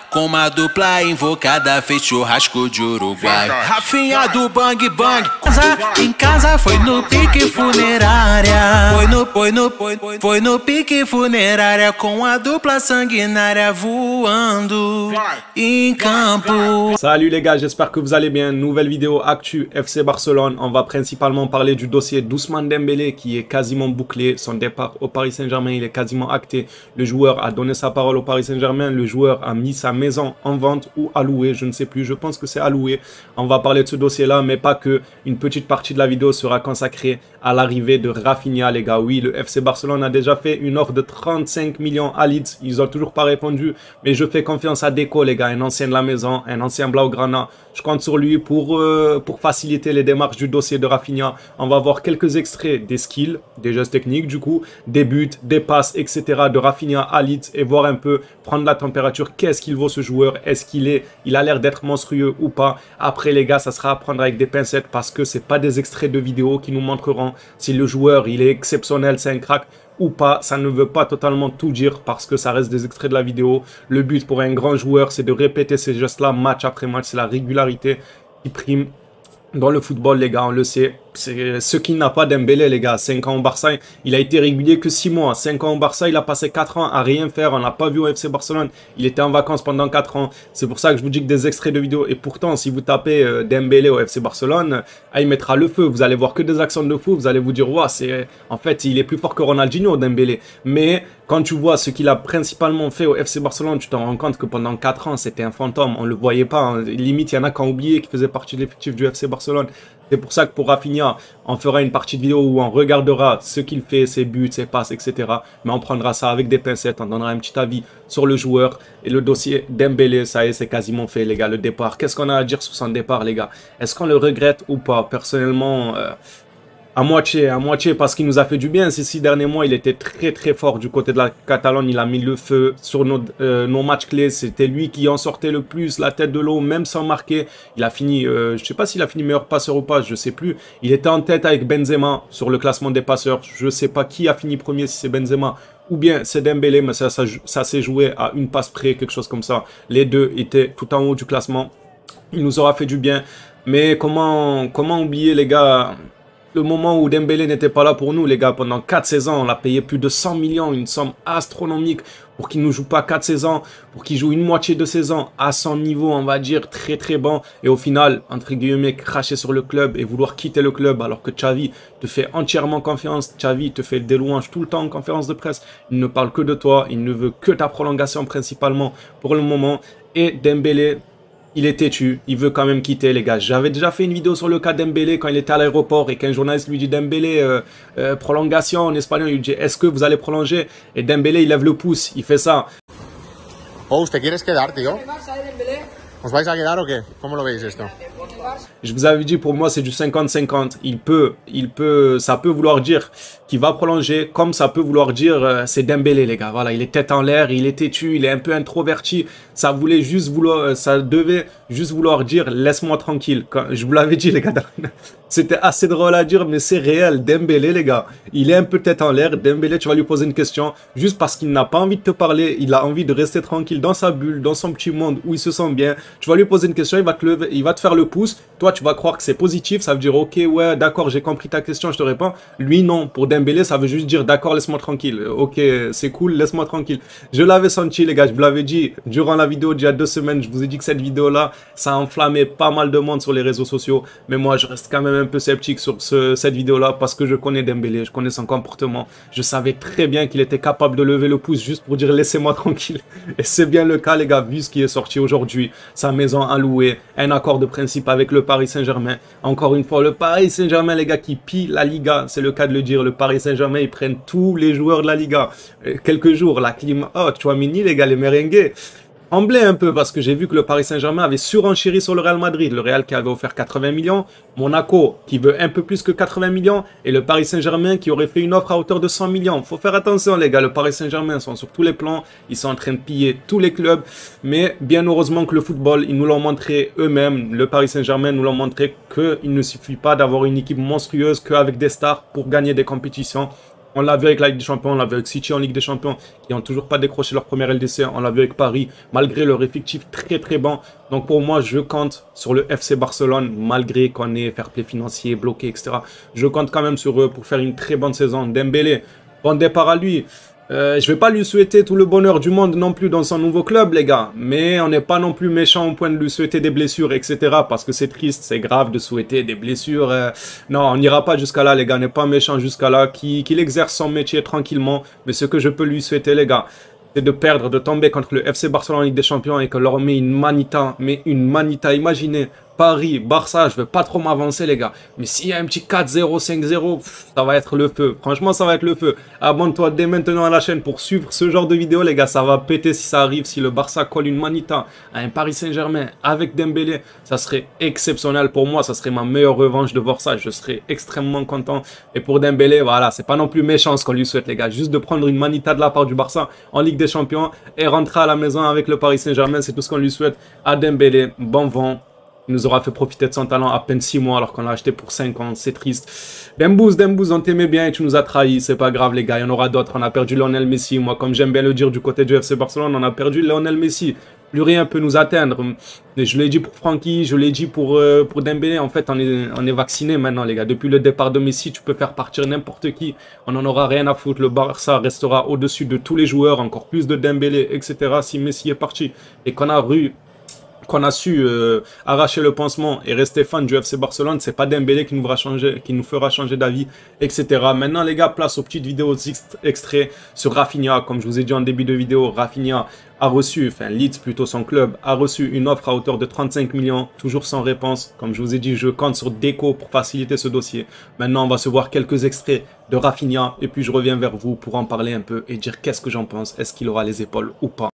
Com uma dupla invocada, fez churrasco de Uruguai. Rafinha do Bang Bang, em casa foi no pique funerária. Foi no pique funerária, com a dupla sanguinária voando em campo. Salut les gars, j'espère que vous allez bien. Nouvelle vidéo actu FC Barcelone. On va principalement parler du dossier d'Ousmane Dembélé qui est quasiment bouclé. Son départ au Paris Saint-Germain, il est quasiment acté. Le joueur a donné sa parole au Paris Saint-Germain. Le joueur a mis sa maison en vente ou à louer, je ne sais plus. Je pense que c'est à louer. On va parler de ce dossier-là, mais pas que. Une petite partie de la vidéo sera consacrée à l'arrivée de Rafinha, les gars. Oui, le FC Barcelone a déjà fait une offre de 35 millions à Leeds. Ils n'ont toujours pas répondu, mais je fais confiance à Deco, les gars. Un ancien de la maison, un ancien Blaugrana. Je compte sur lui pour faciliter les démarches du dossier de Rafinha. On va voir quelques extraits des skills, des gestes techniques du coup, des buts, des passes, etc. de Rafinha à Leeds et voir un peu, prendre la température. Qu'est-ce qu'il vaut ce joueur? Est-ce il a l'air d'être monstrueux ou pas? Après les gars, ça sera à prendre avec des pincettes parce que c'est pas des extraits de vidéos qui nous montreront si le joueur il est exceptionnel, c'est un crack ou pas. Ça ne veut pas totalement tout dire parce que ça reste des extraits de la vidéo. Le but pour un grand joueur, c'est de répéter ces gestes-là match après match. C'est la régularité qui prime dans le football, les gars, on le sait. C'est ce qui n'a pas Dembélé, les gars. 5 ans au Barça, il a été régulier que 6 mois. 5 ans au Barça, il a passé 4 ans à rien faire. On n'a pas vu au FC Barcelone. Il était en vacances pendant 4 ans. C'est pour ça que je vous dis que des extraits de vidéos. Et pourtant, si vous tapez Dembélé au FC Barcelone, il mettra le feu. Vous allez voir que des actions de fou. Vous allez vous dire, ouais, en fait, il est plus fort que Ronaldinho, Dembélé. Mais quand tu vois ce qu'il a principalement fait au FC Barcelone, tu t'en rends compte que pendant 4 ans, c'était un fantôme. On ne le voyait pas. Hein. Limite, il y en a qui ont oublié qu'il faisait partie de l'effectif du FC Barcelone. C'est pour ça que pour Rafinha, on fera une partie de vidéo où on regardera ce qu'il fait, ses buts, ses passes, etc. Mais on prendra ça avec des pincettes, on donnera un petit avis sur le joueur. Et le dossier Dembélé, ça y est, c'est quasiment fait, les gars, le départ. Qu'est-ce qu'on a à dire sur son départ, les gars? Est-ce qu'on le regrette ou pas? Personnellement, à moitié, parce qu'il nous a fait du bien. Ces 6 derniers mois, il était très très fort du côté de la Catalogne. Il a mis le feu sur nos matchs clés. C'était lui qui en sortait le plus, la tête de l'eau, même sans marquer. Il a fini, je sais pas s'il a fini meilleur passeur ou pas, je sais plus. Il était en tête avec Benzema sur le classement des passeurs. Je sais pas qui a fini premier, si c'est Benzema ou bien c'est Dembélé, mais ça s'est joué à une passe près, quelque chose comme ça. Les deux étaient tout en haut du classement. Il nous aura fait du bien. Mais comment oublier, les gars, le moment où Dembélé n'était pas là pour nous, les gars. Pendant 4 saisons, on l'a payé plus de 100 millions, une somme astronomique pour qu'il ne joue pas 4 saisons, pour qu'il joue une moitié de saison à son niveau, on va dire, très très bon. Et au final, entre guillemets, cracher sur le club et vouloir quitter le club alors que Xavi te fait entièrement confiance. Xavi te fait des louanges tout le temps en conférence de presse. Il ne parle que de toi, il ne veut que ta prolongation principalement pour le moment. Et Dembélé, il est têtu, il veut quand même quitter, les gars. J'avais déjà fait une vidéo sur le cas Dembélé quand il était à l'aéroport et qu'un journaliste lui dit Dembélé, prolongation en espagnol, il lui dit est-ce que vous allez prolonger? Et Dembélé, il lève le pouce, il fait ça. Oh, ¿te quieres quedar, tío? ¿Os vais a quedar o qué? ¿Cómo lo veis esto? Je vous avais dit, pour moi, c'est du 50-50. Ça peut vouloir dire qu'il va prolonger, comme ça peut vouloir dire c'est Dembélé, les gars. Voilà, il est tête en l'air, il est têtu, il est un peu introverti. Ça devait juste vouloir dire laisse-moi tranquille. Je vous l'avais dit, les gars. C'était assez drôle à dire, mais c'est réel. Dembélé, les gars, il est un peu tête en l'air. Dembélé, tu vas lui poser une question juste parce qu'il n'a pas envie de te parler. Il a envie de rester tranquille dans sa bulle, dans son petit monde où il se sent bien. Tu vas lui poser une question, il va te lever, il va te faire le pouce. Toi, tu vas croire que c'est positif. Ça veut dire, ok, ouais, d'accord, j'ai compris ta question, je te réponds. Lui, non. Pour Dembélé, ça veut juste dire, d'accord, laisse-moi tranquille. Ok, c'est cool, laisse-moi tranquille. Je l'avais senti, les gars, je vous l'avais dit durant la vidéo d'il y a 2 semaines. Je vous ai dit que cette vidéo-là, ça a enflammé pas mal de monde sur les réseaux sociaux. Mais moi, je reste quand même un peu sceptique sur cette vidéo-là parce que je connais Dembélé, je connais son comportement. Je savais très bien qu'il était capable de lever le pouce juste pour dire laissez-moi tranquille. Et c'est bien le cas, les gars, vu ce qui est sorti aujourd'hui. Sa maison à louer, un accord de principe avec le Paris Saint-Germain. Encore une fois, le Paris Saint-Germain, les gars, qui pille la Liga. C'est le cas de le dire. Le Paris Saint-Germain, ils prennent tous les joueurs de la Liga. Quelques jours, la clim. Oh, Tchouaméni, les gars, les merengues. Tremblé un peu parce que j'ai vu que le Paris Saint-Germain avait surenchéri sur le Real Madrid. Le Real qui avait offert 80 millions, Monaco qui veut un peu plus que 80 millions et le Paris Saint-Germain qui aurait fait une offre à hauteur de 100 millions. Faut faire attention, les gars, le Paris Saint-Germain sont sur tous les plans, ils sont en train de piller tous les clubs, mais bien heureusement que le football, ils nous l'ont montré eux-mêmes, le Paris Saint-Germain nous l'ont montré qu'il ne suffit pas d'avoir une équipe monstrueuse qu'avec des stars pour gagner des compétitions. On l'a vu avec la Ligue des Champions, on l'a vu avec City en Ligue des Champions, qui n'ont toujours pas décroché leur première LDC. On l'a vu avec Paris, malgré leur effectif très très bon. Donc pour moi, je compte sur le FC Barcelone, malgré qu'on ait fair play financier, bloqué, etc. Je compte quand même sur eux pour faire une très bonne saison. Dembélé, bon départ à lui. Je vais pas lui souhaiter tout le bonheur du monde non plus dans son nouveau club, les gars. Mais on n'est pas non plus méchant au point de lui souhaiter des blessures, etc. Parce que c'est triste, c'est grave de souhaiter des blessures. Non, on n'ira pas jusqu'à là, les gars. On n'est pas méchant jusqu'à là. Qu'il exerce son métier tranquillement. Mais ce que je peux lui souhaiter, les gars, c'est de perdre, de tomber contre le FC Barcelone en Ligue des Champions et que leur met une manita. Mais une manita, imaginez. Paris, Barça, je veux pas trop m'avancer les gars. Mais s'il y a un petit 4-0, 5-0, ça va être le feu. Franchement, ça va être le feu. Abonne-toi dès maintenant à la chaîne pour suivre ce genre de vidéos les gars. Ça va péter si ça arrive. Si le Barça colle une manita à un Paris Saint-Germain avec Dembélé, ça serait exceptionnel pour moi. Ça serait ma meilleure revanche de voir ça. Je serais extrêmement content. Et pour Dembélé, voilà, c'est pas non plus méchant ce qu'on lui souhaite les gars. Juste de prendre une manita de la part du Barça en Ligue des Champions et rentrer à la maison avec le Paris Saint-Germain. C'est tout ce qu'on lui souhaite à Dembélé. Bon vent. Il nous aura fait profiter de son talent à peine 6 mois alors qu'on l'a acheté pour 5 ans. C'est triste. Dembouz, on t'aimait bien et tu nous as trahis. C'est pas grave les gars, il y en aura d'autres. On a perdu Lionel Messi. Moi, comme j'aime bien le dire du côté du FC Barcelone, on a perdu Lionel Messi. Plus rien peut nous atteindre. Et je l'ai dit pour Francky, je l'ai dit pour Dembélé. En fait, on est vacciné maintenant les gars. Depuis le départ de Messi, tu peux faire partir n'importe qui. On n'en aura rien à foutre. Le Barça restera au-dessus de tous les joueurs. Encore plus de Dembélé, etc. Si Messi est parti et qu'on a su arracher le pansement et rester fan du FC Barcelone, c'est pas Dembélé qui nous fera changer d'avis, etc. Maintenant les gars, place aux petites vidéos extraits sur Rafinha. Comme je vous ai dit en début de vidéo, Rafinha a reçu, enfin Leeds plutôt son club, a reçu une offre à hauteur de 35 millions, toujours sans réponse. Comme je vous ai dit, je compte sur Deco pour faciliter ce dossier. Maintenant on va se voir quelques extraits de Rafinha et puis je reviens vers vous pour en parler un peu et dire qu'est-ce que j'en pense, est-ce qu'il aura les épaules ou pas.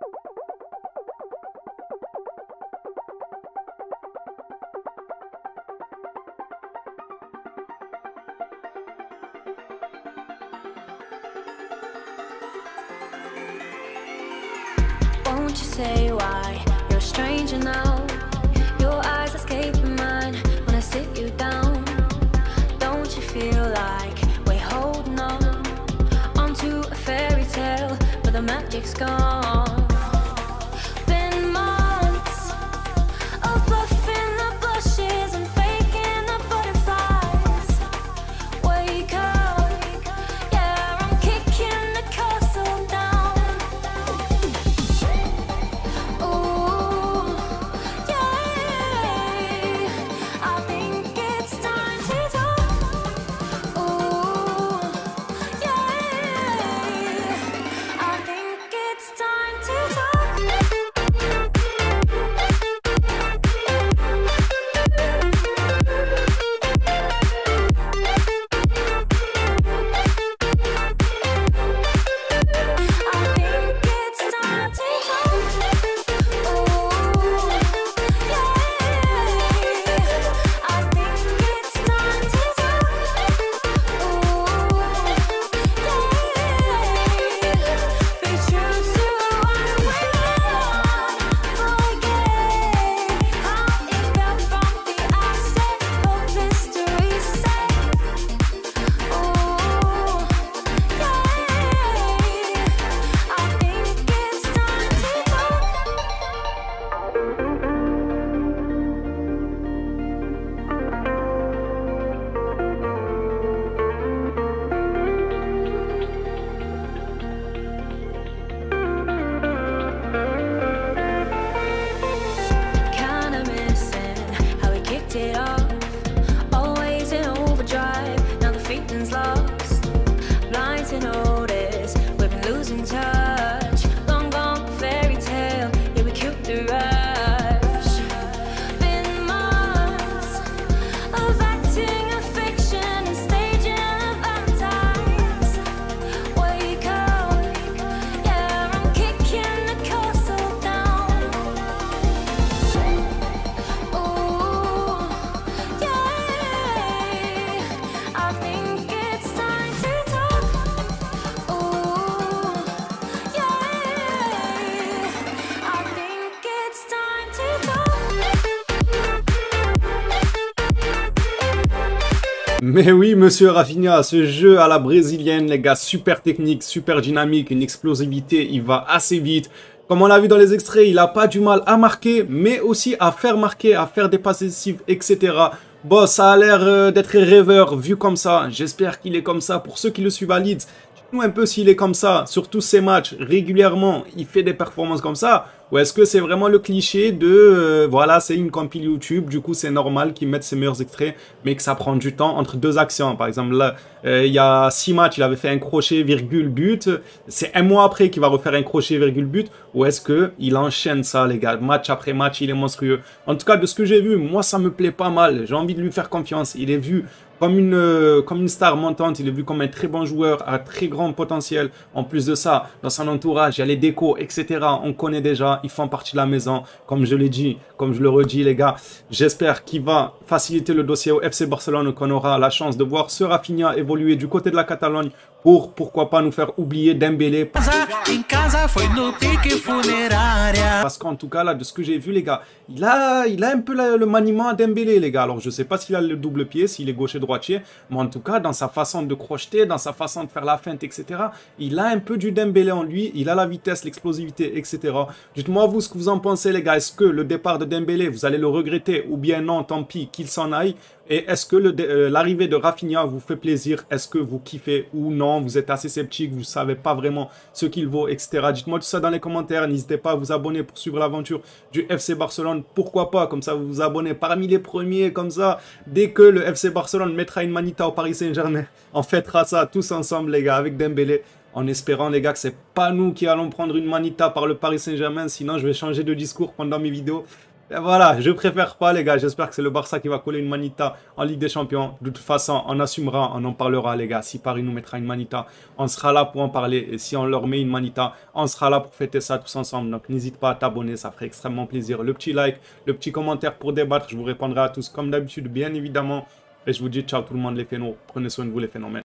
Won't you say why you're a stranger now? Your eyes escape mine when I sit you down. Don't you feel like we're holding on onto a fairy tale, but the magic's gone? Been months of bluffing the blushes and faking the butterflies. Wake up, yeah, I'm kicking the castle down. Time Mais oui, monsieur Rafinha, ce jeu à la brésilienne, les gars, super technique, super dynamique, une explosivité, il va assez vite. Comme on l'a vu dans les extraits, il n'a pas du mal à marquer, mais aussi à faire marquer, à faire des passes décisives, etc. Bon, ça a l'air d'être rêveur vu comme ça. J'espère qu'il est comme ça. Pour ceux qui le suivent à Leeds, dites-nous un peu s'il est comme ça. Sur tous ses matchs, régulièrement, il fait des performances comme ça. Ou est-ce que c'est vraiment le cliché de voilà, c'est une compile YouTube, du coup c'est normal qu'ils mettent ses meilleurs extraits, mais que ça prend du temps entre deux actions. Par exemple, là, il y a 6 matchs, il avait fait un crochet, virgule, but. C'est un mois après qu'il va refaire un crochet, virgule, but. Ou est-ce qu'il enchaîne ça, les gars? Match après match, il est monstrueux. En tout cas, de ce que j'ai vu, moi ça me plaît pas mal. J'ai envie de lui faire confiance. Il est vu comme une star montante, il est vu comme un très bon joueur, à très grand potentiel. En plus de ça, dans son entourage, il y a les décos, etc. On connaît déjà, ils font partie de la maison. Comme je l'ai dit, comme je le redis, les gars, j'espère qu'il va faciliter le dossier au FC Barcelone, qu'on aura la chance de voir ce Rafinha évoluer du côté de la Catalogne pour, pourquoi pas, nous faire oublier Dembélé. Parce qu'en tout cas, là, de ce que j'ai vu, les gars, il a un peu le maniement à Dembélé, les gars. Alors, je sais pas s'il a le double pied, s'il est gaucher droitier, mais en tout cas, dans sa façon de crocheter, dans sa façon de faire la feinte, etc., il a un peu du Dembélé en lui, il a la vitesse, l'explosivité, etc. Dites-moi, vous, ce que vous en pensez, les gars. Est-ce que le départ de Dembélé, vous allez le regretter, ou bien non, tant pis, qu'il s'en aille? Et est-ce que l'arrivée de Rafinha vous fait plaisir? Est-ce que vous kiffez ou non? Vous êtes assez sceptique, vous ne savez pas vraiment ce qu'il vaut, etc. Dites-moi tout ça dans les commentaires. N'hésitez pas à vous abonner pour suivre l'aventure du FC Barcelone. Pourquoi pas? Comme ça, vous vous abonnez parmi les premiers. Comme ça, dès que le FC Barcelone mettra une manita au Paris Saint-Germain, on fêtera ça tous ensemble, les gars, avec Dembélé. En espérant, les gars, que c'est pas nous qui allons prendre une manita par le Paris Saint-Germain. Sinon, je vais changer de discours pendant mes vidéos. Et voilà, je préfère pas, les gars. J'espère que c'est le Barça qui va coller une manita en Ligue des Champions. De toute façon, on assumera, on en parlera, les gars. Si Paris nous mettra une manita, on sera là pour en parler. Et si on leur met une manita, on sera là pour fêter ça tous ensemble. Donc, n'hésite pas à t'abonner, ça ferait extrêmement plaisir. Le petit like, le petit commentaire pour débattre. Je vous répondrai à tous comme d'habitude, bien évidemment. Et je vous dis ciao tout le monde, les phénos. Prenez soin de vous, les phénomènes.